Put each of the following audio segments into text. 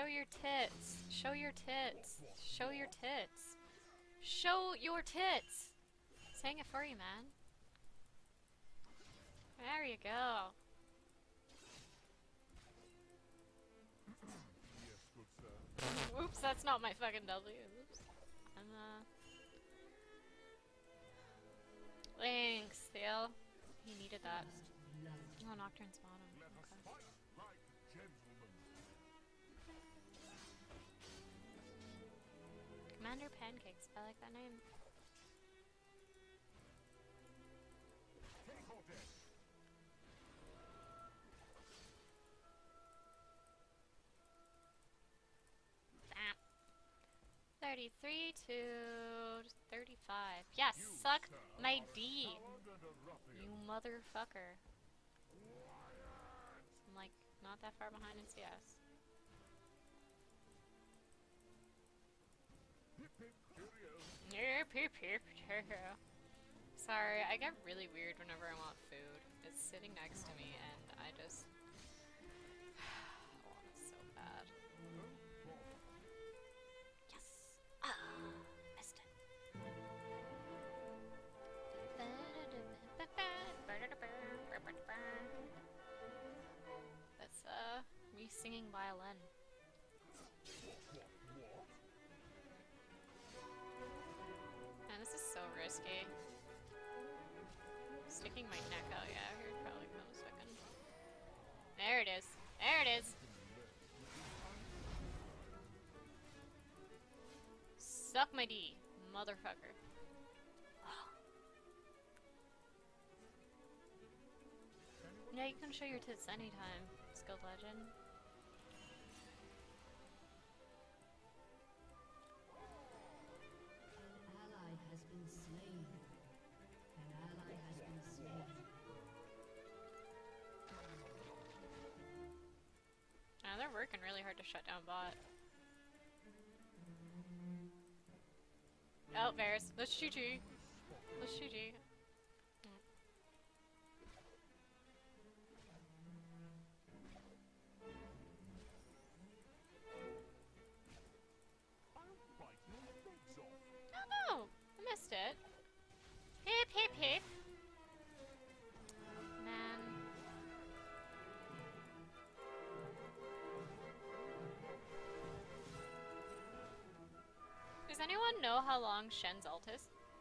your tits. Show your tits. Show your tits. Show your tits. Saying it for you, man. There you go. Yes, good sir. Oops, that's not my fucking W. Oops. Thanks, Theo. He needed that. Oh, Nocturne's bottom. Let us Okay. fight like gentlemen. Commander Pancakes. I like that name. Take or death. Damn. 33 to 35. Yes, You, suck sir, my are a D. coward and a ruffian. You motherfucker. I'm like not that far behind in CS. Hip hip cheerio. Yep, yep, yep, cheerio. Sorry, I get really weird whenever I want food. It's sitting next to me and I just I want it so bad. Yes! Ah, missed it. That's me singing violin. Man, this is so risky. Sticking my neck out, yeah, here probably come a second. There it is. There it is. Suck my D, motherfucker. Yeah, you can show your tits anytime, Skilled Legend. An ally has been slain. An ally has been slain. They're working really hard to shut down bot. Oh, Varus. Let's GG. Let's GG. I'll bite your legs off. Oh no! I missed it. Hip hip hip. Man. Does anyone know how long Shen's ult is?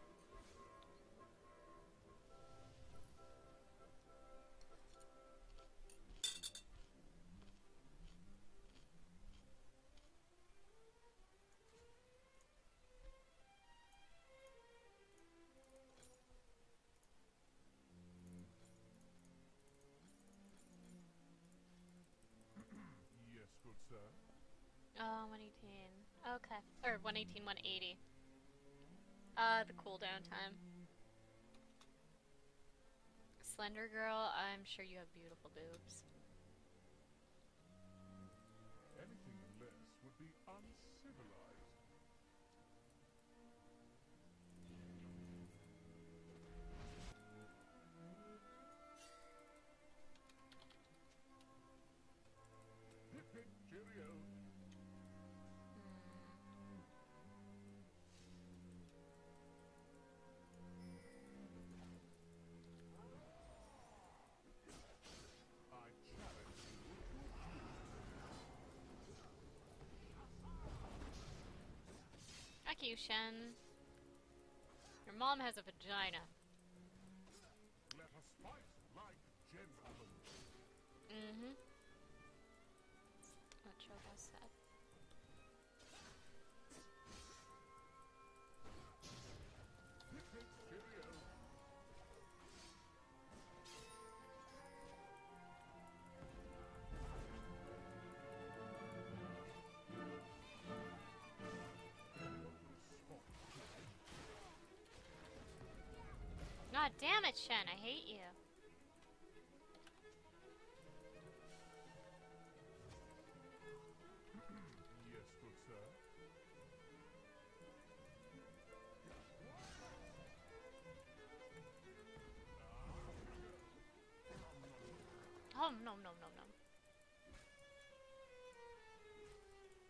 Yes, good sir. Oh, 118. Okay. Or 118, 180. The cooldown time. Slender girl, I'm sure you have beautiful boobs. Anything less would be uncivilized. Hip hip cheerio. I challenge you to a duel. Fuck you, Shen. Your mom has a vagina. Let us fight like gentlemen. Mm-hmm. What Cho'Gath said. Hip hip cheerio. God damn it, Shen, I hate you. Yes, good sir. Oh, no, no, no, no.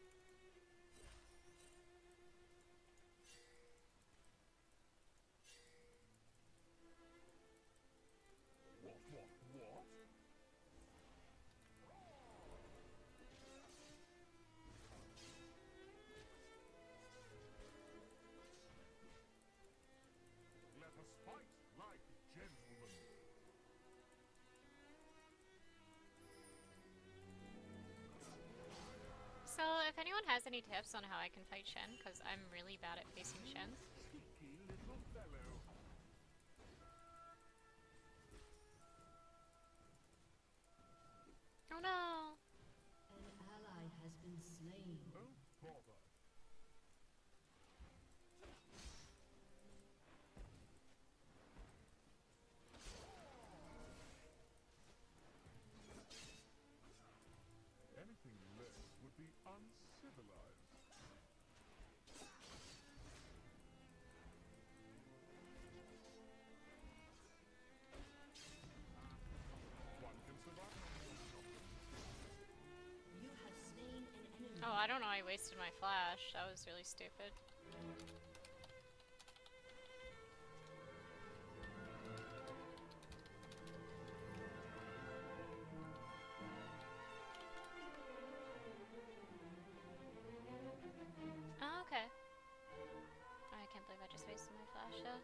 anyone has any tips on how I can fight Shen, because I'm really bad at facing Shens. Cheeky little fellow. Oh no! An ally has been slain. Oh, bother. Anything less would be uncivilized. One can survive. You have slain an enemy. Oh, I don't know, I wasted my flash. That was really stupid. Oh, okay. Oh, I can't believe I just wasted my flash, though.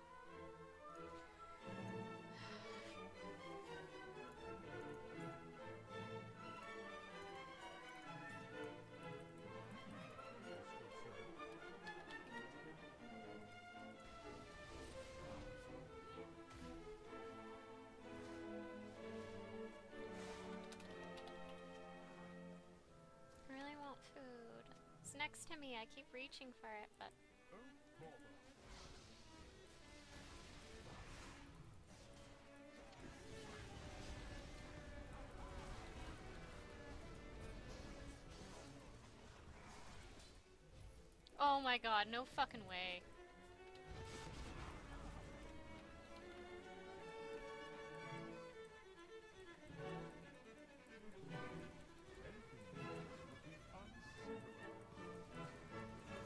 I really want food. It's next to me, I keep reaching for it, but... Oh, bother. Oh my god, no fucking way. Anything less would be uncivilized.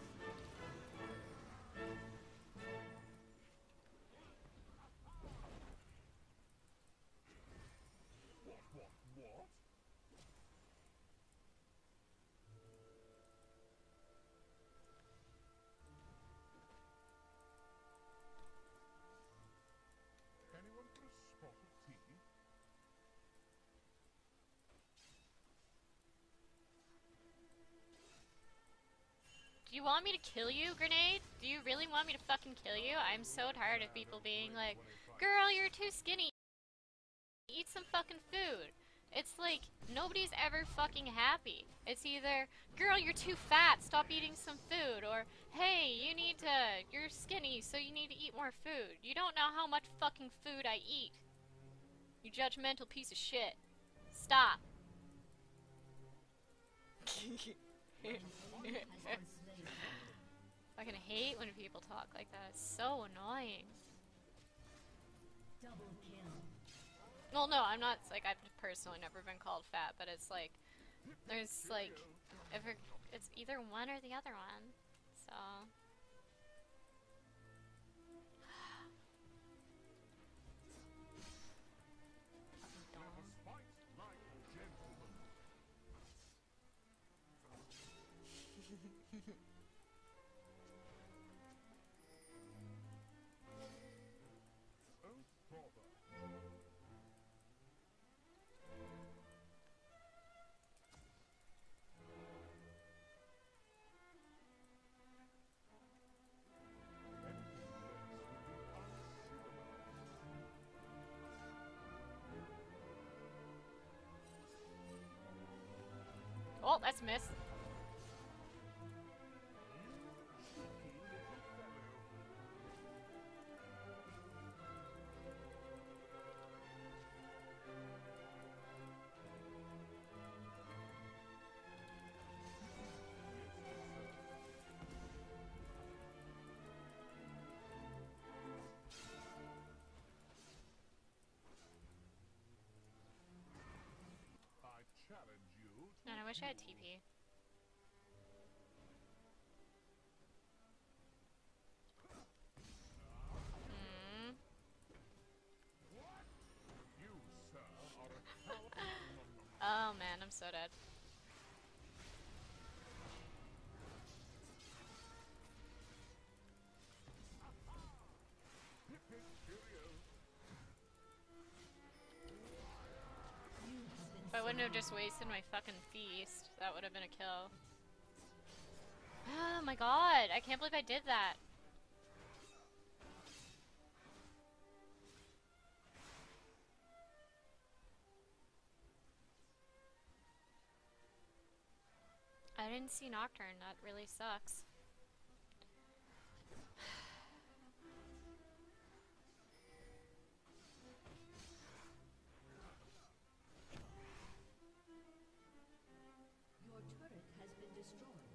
What? Anyone for a spot of tea? Do you want me to kill you, Grenade? Do you really want me to fucking kill you? I'm so tired of people being like, girl, you're too skinny. Eat some fucking food. It's like, nobody's ever fucking happy. It's either, girl, you're too fat, stop eating some food, or, hey, you're skinny, so you need to eat more food. You don't know how much fucking food I eat. You judgmental piece of shit. Stop. An enemy has been slain. Fucking hate when people talk like that. It's so annoying. Double kill. Well, no, I'm not, like, I've personally never been called fat, but it's like, there's, like, it's either one or the other one, so. Fucking dumb. Fight like gentlemen. Oh, bother. Anything less would be uncivilized. Oh, that's a miss. Cheeky little fellow. I challenge you to Man, I wish I had duel. TP. Hmm. You, sir, are a coward. Oh man, I'm so dead. Hip hip cheerio. You have been If I wouldn't have slain. just wasted my fucking feast, that would have been a kill. Oh my god, I can't believe I did that. I didn't see Nocturne, that really sucks. Your turret has been destroyed.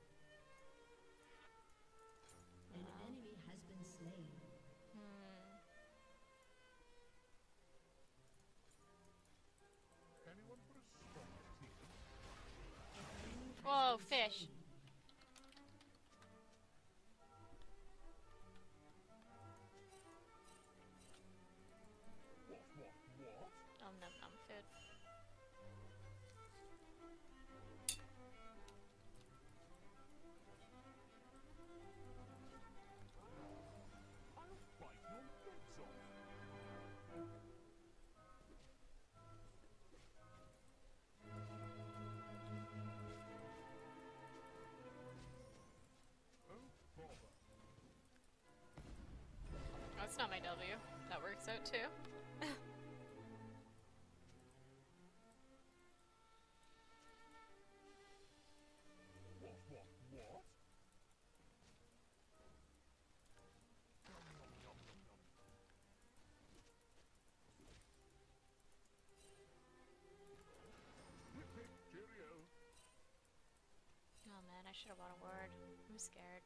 An enemy has been slain. Anyone for a spot of tea? Whoa, fish. What? Nom nom food. I'll bite your legs off. Oh, bother. That's not my W. That works out too. What? Cheerio. Oh man, I should have bought a word. I'm scared.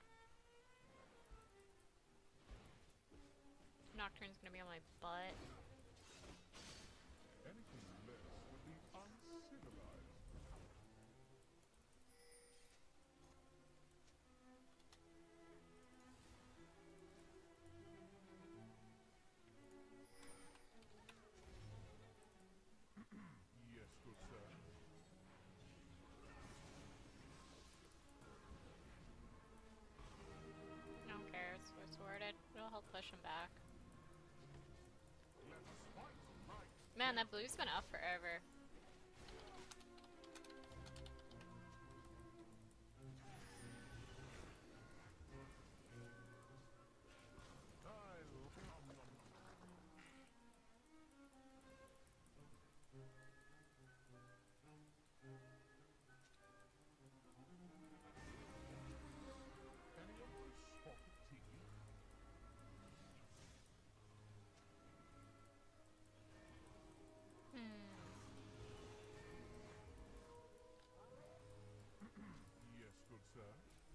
Nocturne's gonna be on my butt. Anything less would be uncivilized. Yes, good sir. I don't care, it's worded. It'll help push him back. Let us fight tonight. Man, that blue's been up forever. Anyone for a spot of tea? Yes, good sir.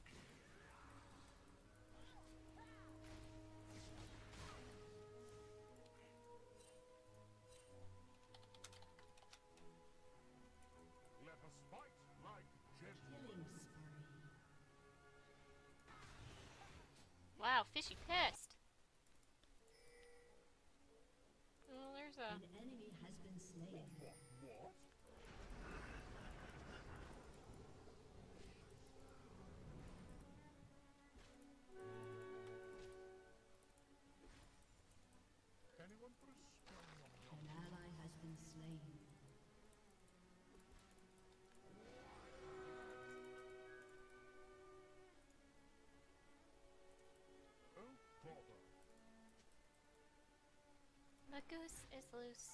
Let us fight like gentlemen. Killing spree. Wow, fishy pissed. Oh, there's a... An enemy has been slain. What? Anyone for a spot? An ally has been slain. Oh, bother. The goose is loose.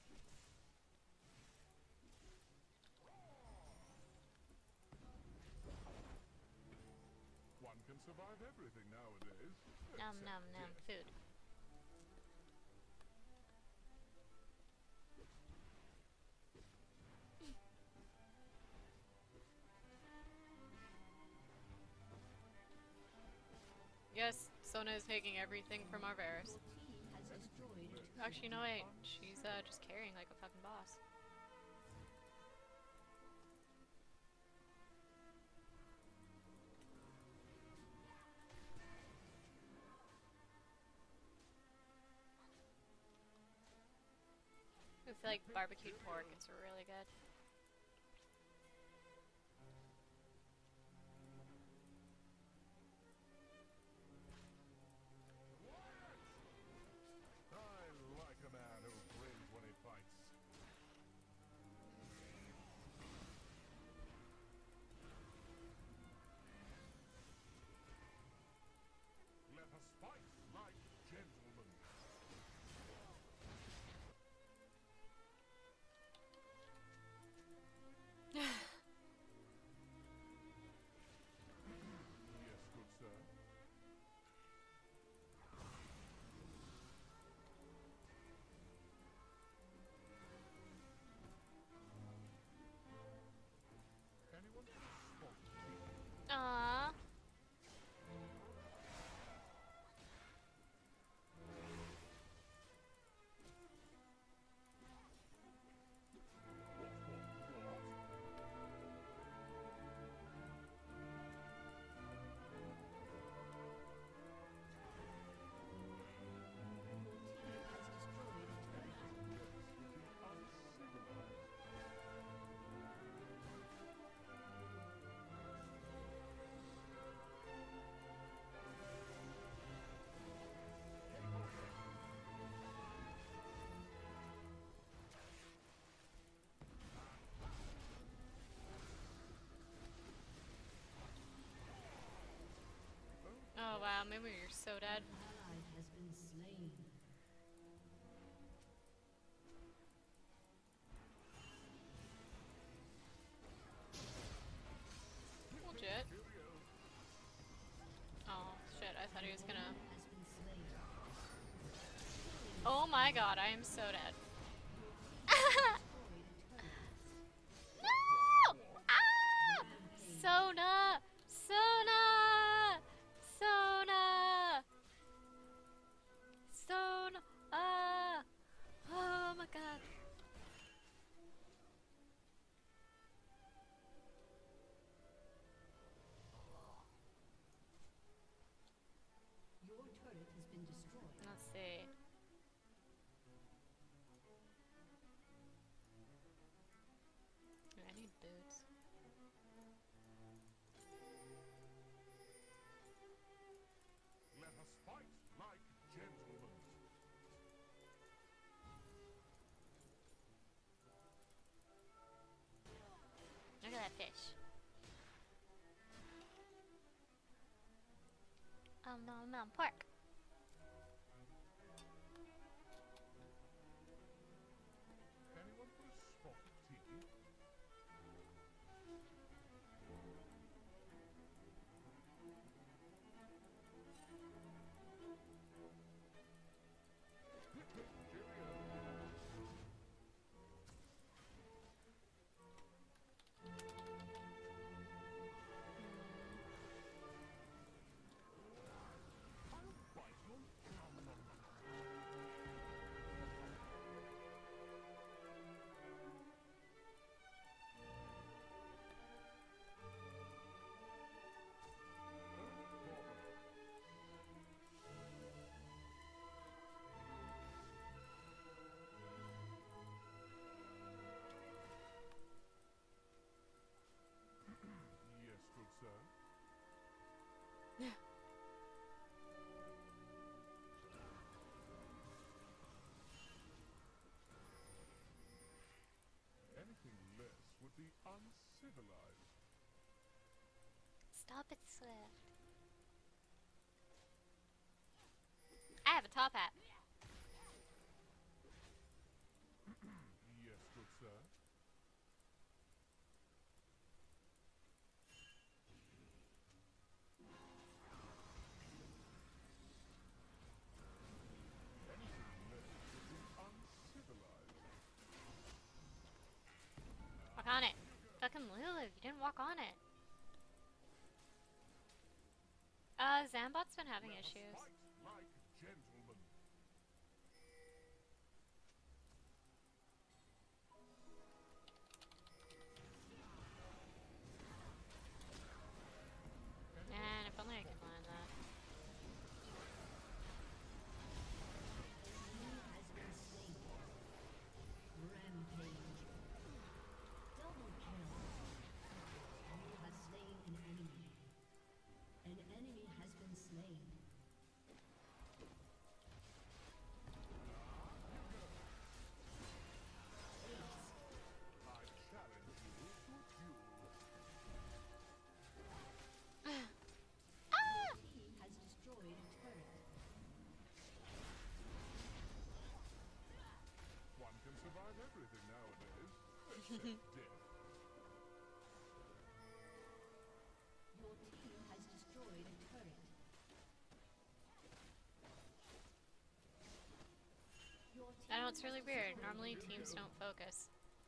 One can survive everything nowadays. Nom except nom nom death. food. Yes, Sona is taking everything from Arveris. Your team has destroyed two Actually, no wait, she's just carrying like a fucking boss. With like barbecued pork, it's really good. I like a man who grins when he fights. Wow, maybe you're so dead. An ally has been slain. Legit. Oh, shit, I thought he was gonna... Has been slain. Oh my god, I am so dead. No! Ah! Sona! Sona! Sona! Sona! Ah! Oh my god. Your turret has been destroyed. Let's see. I need boots. Let us fight like gentlemen. Look at that fish. Oh no, no, pork. Anyone for a spot of tea? I'll bite your gum. Yes, good sir. Anything less would be uncivilized. Stop it, Swift. I have a top hat. Yes, good sir. Anything less would be uncivilized. Walk on it. Fucking Lulu, you didn't walk on it. Zambot's been having Let us issues. fight like gentlemen. Man, if only I could land that. Enemy has been slain. Rampage. Double kill. You have slain an enemy. An enemy has been slain. I challenge you to a duel. Team has destroyed a turret. One can survive everything nowadays, except death. Your team has destroyed a turret. Your team I know, it's really has weird. destroyed Normally a teams turret. don't focus.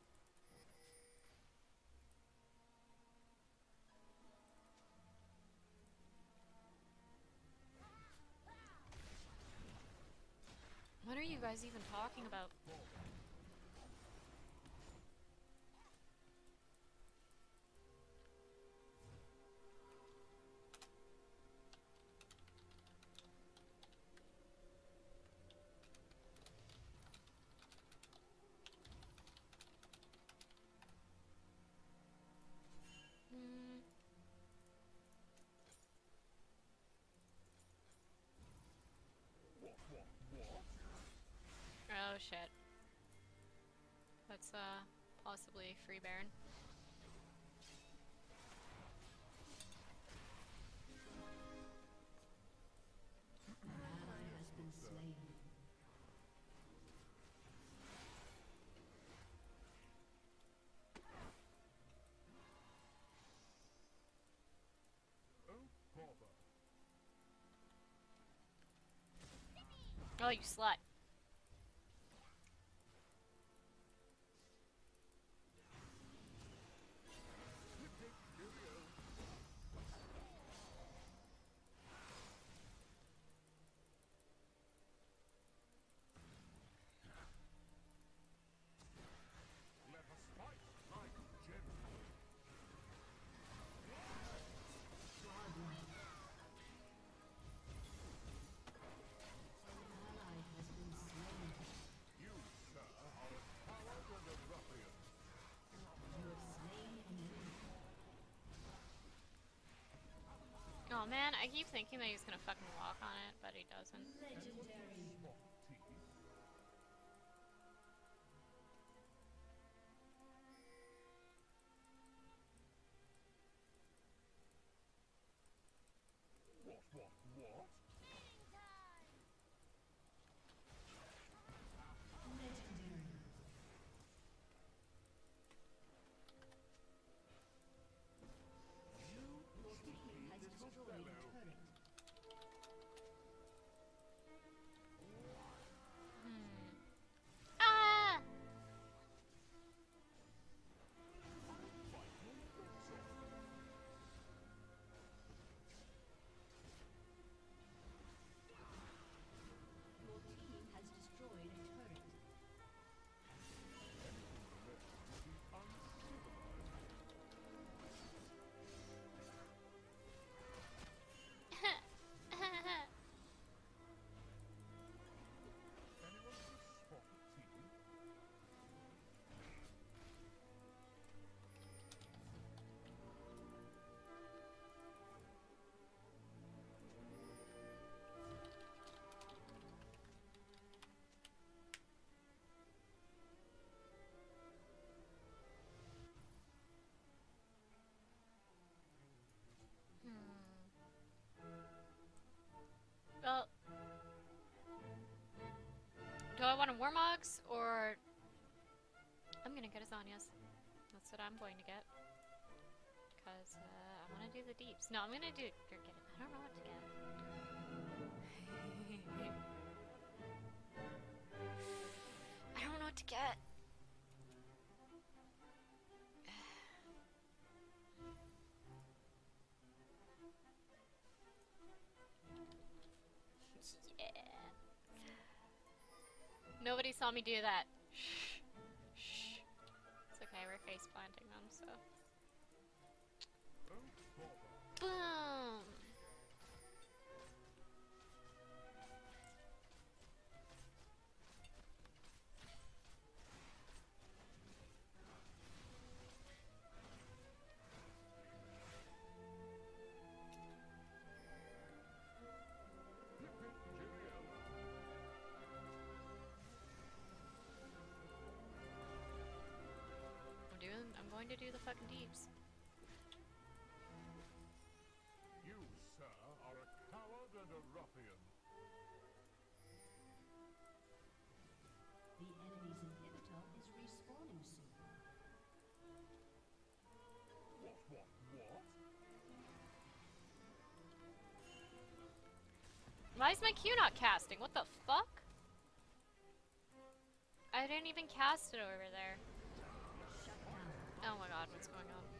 What are you guys even talking about? Hmm. What? Oh shit. That's possibly free Baron. Oh, you slut. Let us fight like gentlemen. Ally has been slain. You, sir, are a coward and a ruffian. You have slain an enemy. Oh man, I keep thinking that he's gonna fucking walk on it, but he doesn't. Legendary. Swap tea. What? Legendary. Your team has destroyed a turret. Ah! Your team has destroyed a turret. Anyone with a spot of tea? Well, do I want a Warmogs or I'm gonna get a Zanyas. That's what I'm going to get. Because I want to do the deeps. No, I'm gonna do. You're getting. I don't know what to get. I don't know what to get. Yeah. Nobody saw me do that. Shh. Shh. It's okay, we're face planting them, so. Don't bother. Boom! I'm going to do the fucking deeps. You, sir, are a coward and a ruffian. The enemy's inhibitor is respawning soon. What? Why is my Q not casting? What the fuck? I didn't even cast it over there. Shut down. Oh my god, what's going on?